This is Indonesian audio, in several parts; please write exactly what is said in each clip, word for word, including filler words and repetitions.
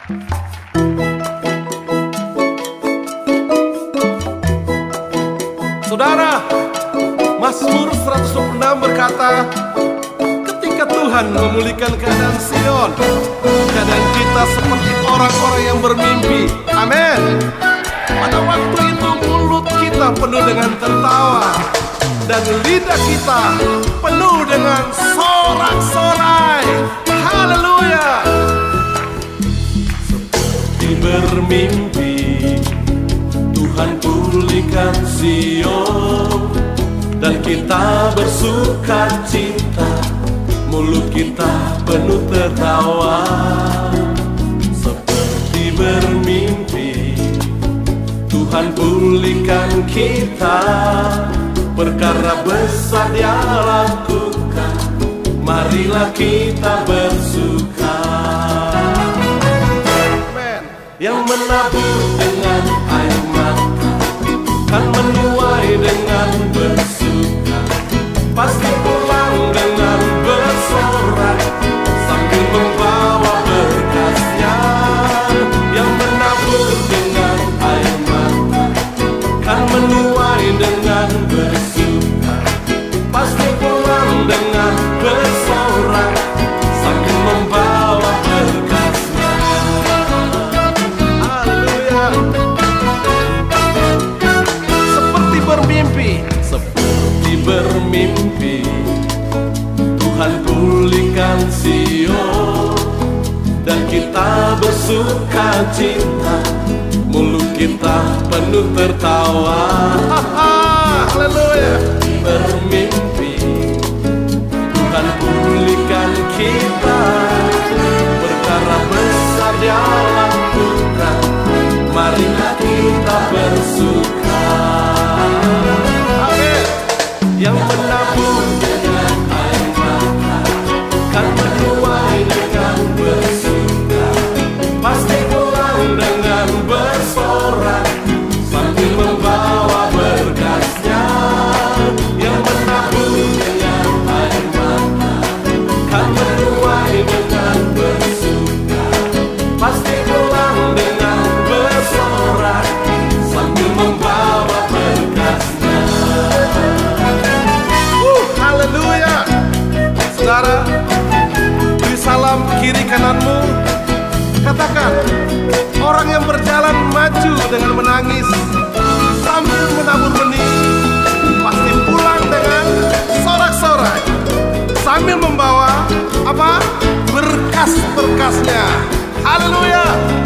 Saudara, Mazmur seratus dua puluh enam berkata, ketika Tuhan memulihkan keadaan Sion, keadaan kita seperti orang-orang yang bermimpi. Amin. Pada waktu itu mulut kita penuh dengan tertawa dan lidah kita penuh dengan sorak-sorai. Haleluya. Seperti bermimpi, Tuhan pulihkan Sion, dan kita bersuka cita, mulut kita penuh tertawa. Seperti bermimpi, Tuhan pulihkan kita, perkara besar Dia lakukan, marilah kita bersuka. Amen. Yang menabur dengan air mata kan menuai dengan bersuka, pasti pulang dengan bersorak sambil membawa berkasnya. Yang menabur dengan air mata kan menuai dengan bersuka, pasti pulang dengan bersorak sambil membawa berkasnya. Haleluya. Seperti bermimpi, seperti bermimpi, Tuhan pulihkan Sion, dan kita bersuka cita, mulut kita penuh tertawa. Haleluya. Bermimpi, Tuhan pulihkan kita, perkara besar Dia lakukan, marilah kita bersuka. Amin. Yang menabur dengan air mata kan menuai dengan bersuka, pasti pulang dengan bersorak sambil membawa berkasnya. Yang menabur dengan air mata kan menuai dengan bersuka, pasti pulang dengan bersorak sambil membawa berkasnya. uh, Haleluya. Saudara, beri salam kiri kananmu, katakan, orang yang berjalan maju dengan menangis sambil menabur benih, pasti pulang dengan sorak-sorai sambil membawa apa? Berkas-berkasnya. Haleluya.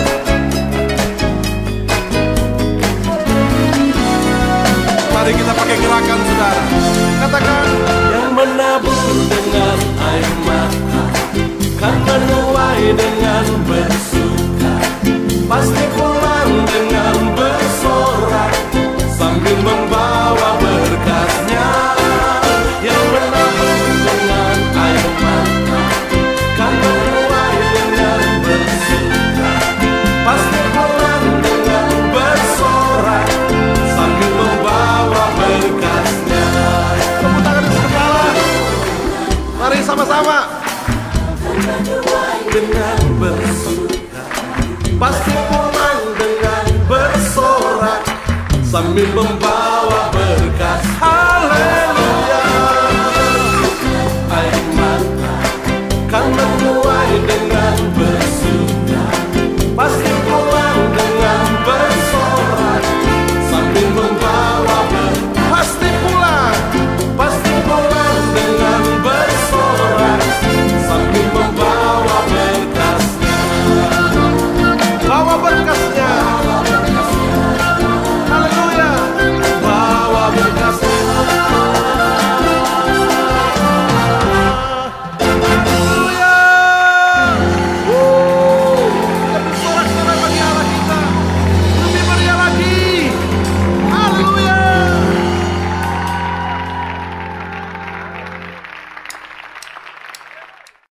Mari kita pakai gerakan, saudara. Katakan, yang menabur dengan air mata kan menuai dengan bersuka, pasti pulang dengan bersorak sambil membawa berkasnya. Yang menabur dengan air mata kan menuai dengan bersuka, pasti pulang dengan bersorak sambil membawa berkasnya. Tepuk tangan segala. Mari sama-sama. Dengan bersuka, pasti pulang dengan bersorak sambil membawa